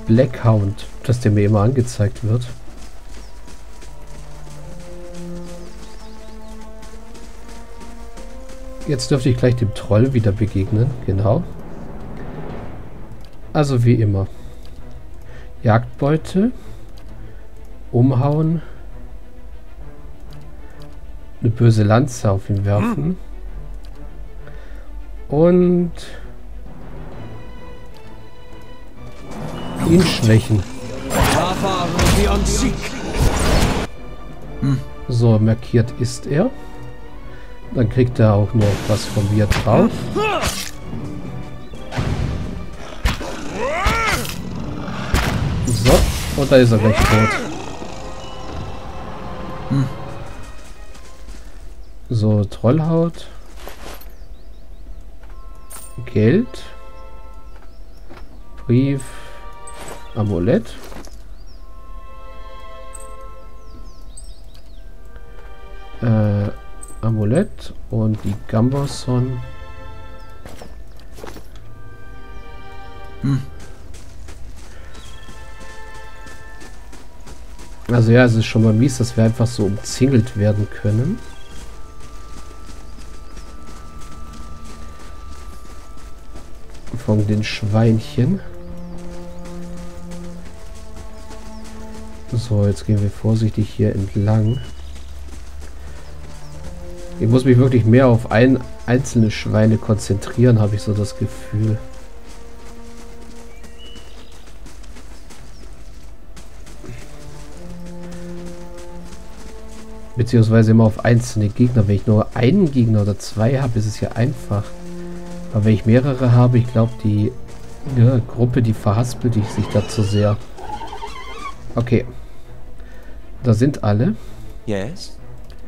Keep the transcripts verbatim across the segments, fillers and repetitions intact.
Blackhound, dass der mir immer angezeigt wird. Jetzt dürfte ich gleich dem Troll wieder begegnen. Genau. Also wie immer. Jagdbeute. Umhauen. Eine böse Lanze auf ihn werfen. Und ihn schwächen. So, markiert ist er. Dann kriegt er auch noch was von mir drauf. So, und da ist er gleich tot. So, Trollhaut. Geld. Brief. Amulett. Äh, Amulett und die Gambason. Hm. Also ja, es ist schon mal mies, dass wir einfach so umzingelt werden können. Von den Schweinchen. So, jetzt gehen wir vorsichtig hier entlang. Ich muss mich wirklich mehr auf ein einzelne Schweine konzentrieren, habe ich so das Gefühl. Beziehungsweise immer auf einzelne Gegner. Wenn ich nur einen Gegner oder zwei habe, ist es ja einfach. Aber wenn ich mehrere habe, ich glaube, die ja, Gruppe, die verhaspelt sich da zu sehr. Okay. Da sind alle. Yes.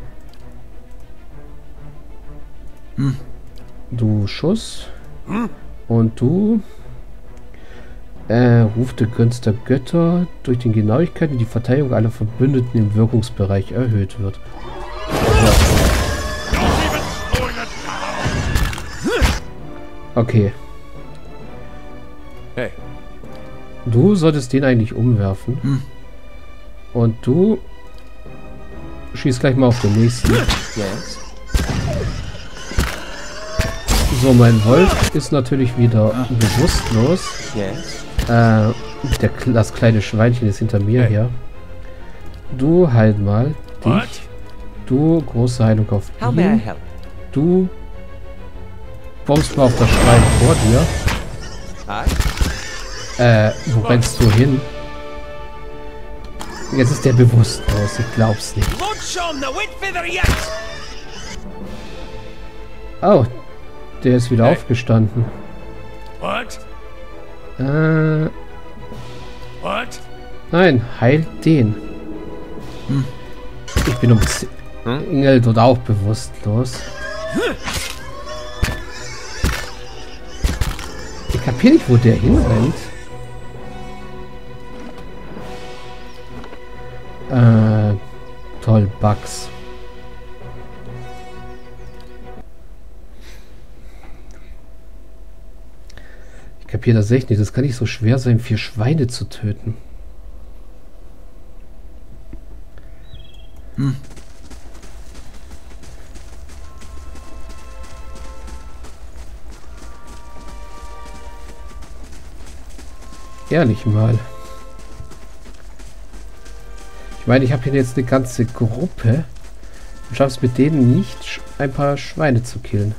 Hm. Du Schuss. Hm. Und du äh, ruft der Gunst der Götter durch die Genauigkeit und die Verteidigung aller Verbündeten im Wirkungsbereich erhöht wird. Ja. Okay. Hey. Du solltest den eigentlich umwerfen. Hm. Und du schießt gleich mal auf den nächsten. Yes. So, mein Wolf ist natürlich wieder ah. bewusstlos. Yes. Äh, der, das kleine Schweinchen ist hinter mir hey. her. Du halt mal dich. What? Du große Heilung auf ihn. Du bombst mal auf das Schwein vor dir. Äh, wo rennst du hin? Jetzt ist der bewusstlos, ich glaub's nicht. Oh, der ist wieder hey. aufgestanden. What? Äh. What? Nein, heil den. Hm. Ich bin um hm? Ingel dort auch bewusstlos. Ich kapier nicht, wo der hinrennt. Äh, toll, Bugs. Ich kapiere das echt nicht. Das kann nicht so schwer sein, vier Schweine zu töten. Hm. Ehrlich mal. Ich meine, ich habe hier jetzt eine ganze Gruppe und schaffe es mit denen nicht, ein paar Schweine zu killen.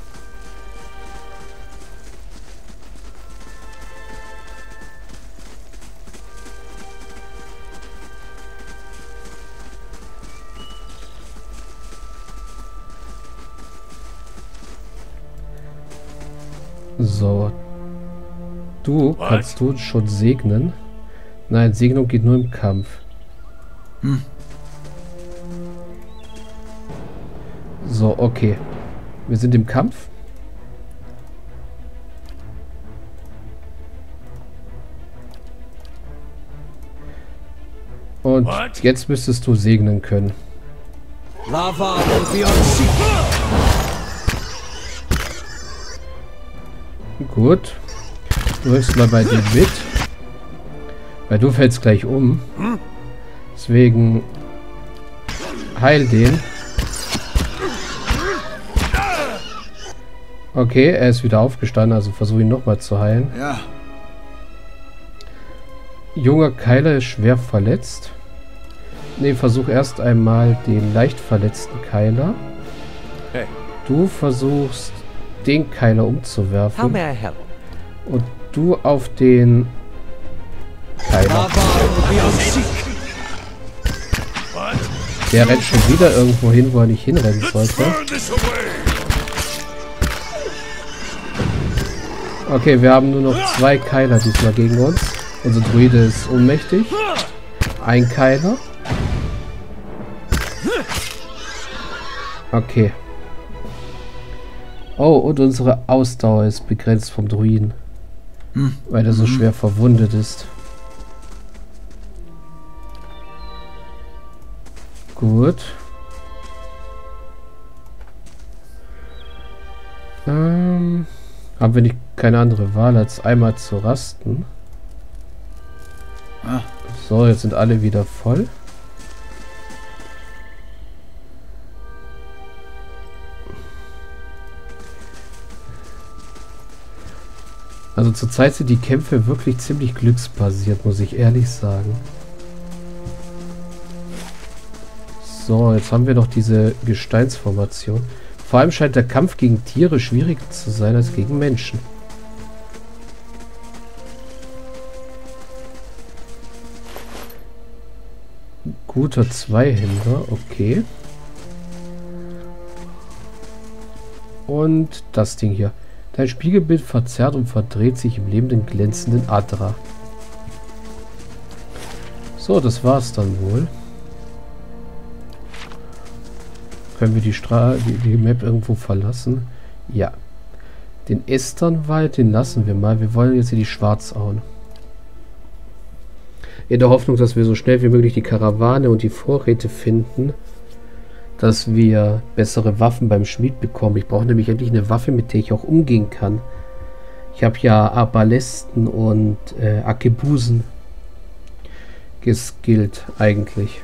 So. Du kannst du schon segnen. Nein, Segnung geht nur im Kampf. Hm. So, okay. Wir sind im Kampf. Und What? Jetzt müsstest du segnen können. Lava Gut. Du hilfst mal bei dir mit. Weil du fällst gleich um. Deswegen heil den. Okay, er ist wieder aufgestanden, also versuche ihn nochmal zu heilen. Ja. Junger Keiler ist schwer verletzt. Ne, versuch erst einmal den leicht verletzten Keiler. Hey. Du versuchst den Keiler umzuwerfen. How may I help? Und du auf den Keiler. Der rennt schon wieder irgendwo hin, wo er nicht hinrennen sollte. Okay, wir haben nur noch zwei Keiler diesmal gegen uns. Unser Druide ist ohnmächtig. Ein Keiler. Okay. Oh, und unsere Ausdauer ist begrenzt vom Druiden. Hm. Weil er so Mhm. schwer verwundet ist. Gut. Ähm, haben wir nicht keine andere Wahl, als einmal zu rasten. Ah. So, jetzt sind alle wieder voll. Also zurzeit sind die Kämpfe wirklich ziemlich glücksbasiert, muss ich ehrlich sagen. So, jetzt haben wir noch diese Gesteinsformation. Vor allem scheint der Kampf gegen Tiere schwieriger zu sein als gegen Menschen. Guter Zweihänder, okay. Und das Ding hier. Dein Spiegelbild verzerrt und verdreht sich im lebenden, glänzenden Adra. So, das war's dann wohl. Können wir die, Stra die, die Map irgendwo verlassen? Ja. Den Esternwald, den lassen wir mal. Wir wollen jetzt hier die Schwarzauen. In der Hoffnung, dass wir so schnell wie möglich die Karawane und die Vorräte finden, dass wir bessere Waffen beim Schmied bekommen. Ich brauche nämlich endlich eine Waffe, mit der ich auch umgehen kann. Ich habe ja Arbalisten und äh, Arkebusen geskillt eigentlich.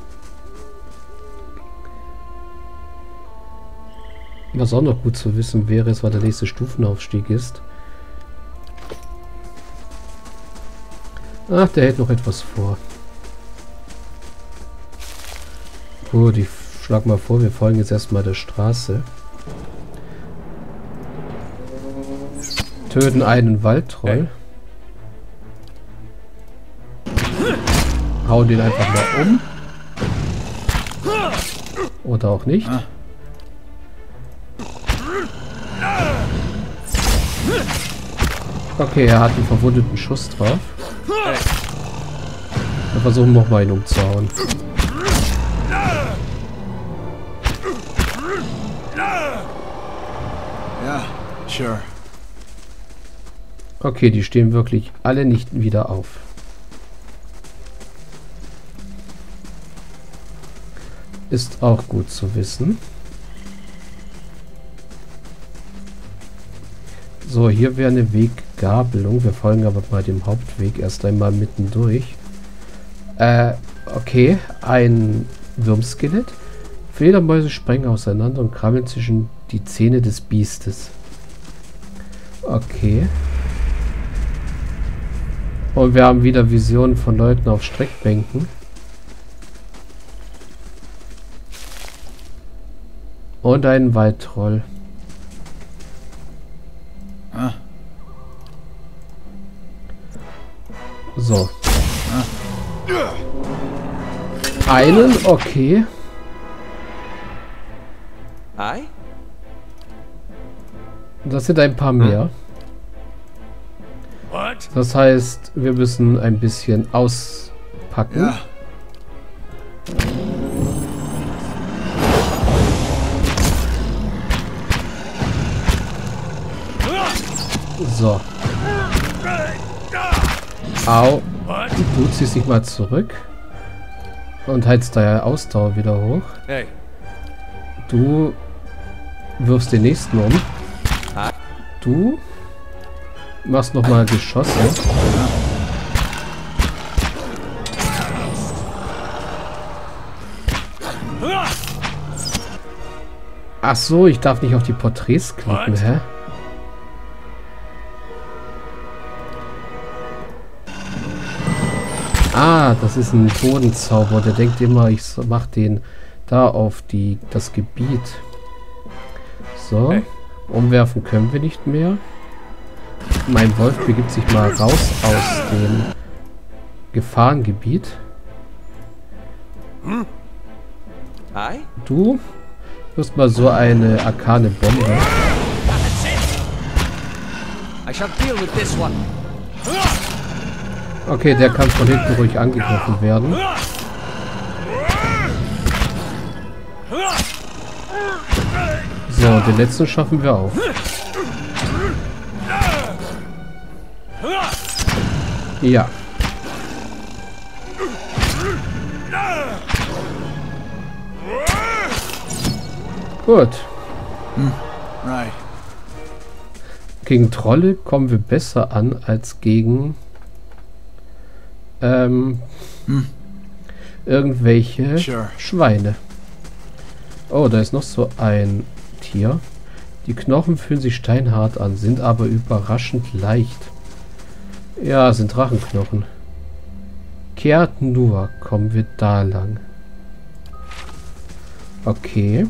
Was auch noch gut zu wissen wäre, ist, was der nächste Stufenaufstieg ist. Ach, der hält noch etwas vor. Gut, ich schlag mal vor, wir folgen jetzt erstmal der Straße. Töten einen Waldtroll. Hauen den einfach mal um. Oder auch nicht. Okay, er hat einen verwundeten Schuss drauf. Dann versuchen wir nochmal ihn umzuhauen. Ja, sure. Okay, die stehen wirklich alle nicht wieder auf. Ist auch gut zu wissen. So, hier wäre eine Weggabelung. Wir folgen aber mal dem Hauptweg erst einmal mittendurch. Äh, okay. Ein Wurmskelett. Fledermäuse sprengen auseinander und krabbeln zwischen die Zähne des Biestes. Okay. Und wir haben wieder Visionen von Leuten auf Streckbänken. Und einen Waldtroll. Ah. So. Einen, okay. Hi? Das sind ein paar mehr. What? Das heißt, wir müssen ein bisschen auspacken. Ja. So. Au. What? Du ziehst dich mal zurück. Und heizt deine Ausdauer wieder hoch. Hey. Du wirfst den nächsten um. Hi. Du machst nochmal Geschosse. Ach so, ich darf nicht auf die Porträts klicken, What? hä? Ah, das ist ein Bodenzauber. Der denkt immer, ich so- mach den da auf die das Gebiet. So, Hey. umwerfen können wir nicht mehr. Mein Wolf begibt sich mal raus aus dem Gefahrengebiet. Aye? Du wirst mal so eine arkane Bombe. That's it! I shall deal with this one. Okay, der kann von hinten ruhig angegriffen werden. So, und den letzten schaffen wir auch. Ja. Gut. Right. Gegen Trolle kommen wir besser an als gegen ähm, irgendwelche Sure. Schweine. Oh, da ist noch so ein Tier. Die Knochen fühlen sich steinhart an, sind aber überraschend leicht. Ja, sind Drachenknochen. Kehrt nur, kommen wir da lang. Okay.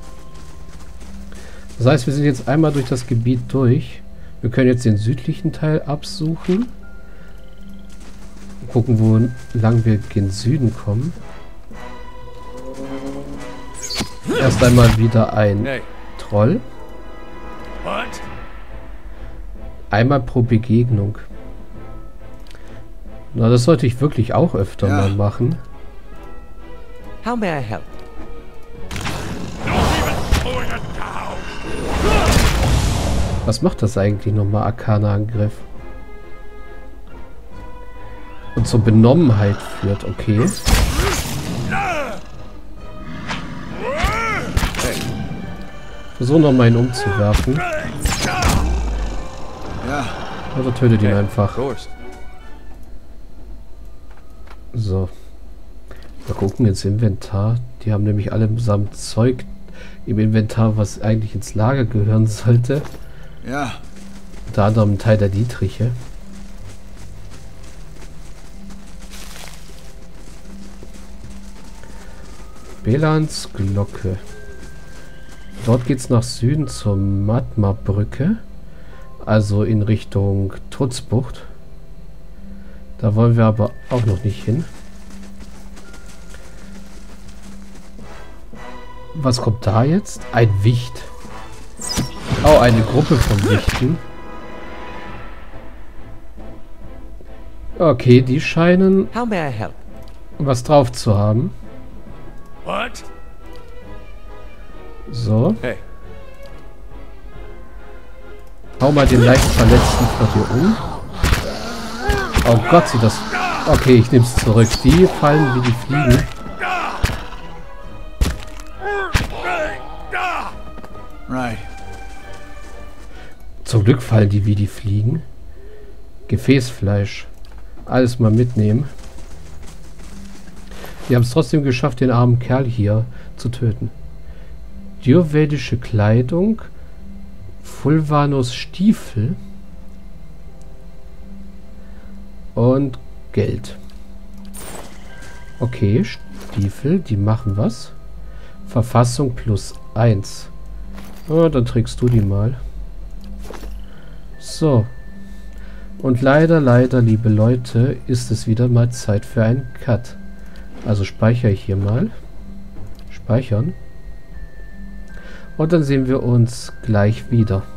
Das heißt, wir sind jetzt einmal durch das Gebiet durch. Wir können jetzt den südlichen Teil absuchen. Gucken, wo lang wir gen Süden kommen. Erst einmal wieder ein Hey. Troll. What? Einmal pro Begegnung. Na, das sollte ich wirklich auch öfter Ja. mal machen. How may I help? Was macht das eigentlich nochmal, Arkana-Angriff? Und zur Benommenheit führt, okay. Versuch nochmal ihn umzuwerfen. Ja. Oder tötet ihn Of einfach. course. So. Mal gucken ins Inventar. Die haben nämlich allesamt Zeug im Inventar, was eigentlich ins Lager gehören sollte. Ja. Unter anderem ein Teil der Dietriche. Belans Glocke. Dort geht es nach Süden zur Matma-Brücke. Also in Richtung Trutzbucht. Da wollen wir aber auch noch nicht hin. Was kommt da jetzt? Ein Wicht. Oh, eine Gruppe von Wichten. Okay, die scheinen How may I help? was drauf zu haben. What? So. Hey. Hau mal den leicht Verletzten vor dir um. Oh Gott, sieht das... Okay, ich nehme es zurück. Die fallen wie die Fliegen. Right. Zum Glück fallen die wie die Fliegen. Gefäßfleisch. Alles mal mitnehmen. Wir haben es trotzdem geschafft, den armen Kerl hier zu töten. Dürvedische Kleidung. Fulvanus Stiefel. Und Geld. Okay, Stiefel, die machen was. Verfassung plus eins. Oh, dann trägst du die mal. So. Und leider, leider, liebe Leute, ist es wieder mal Zeit für einen Cut. Also speichere ich hier mal. Speichern. Und dann sehen wir uns gleich wieder.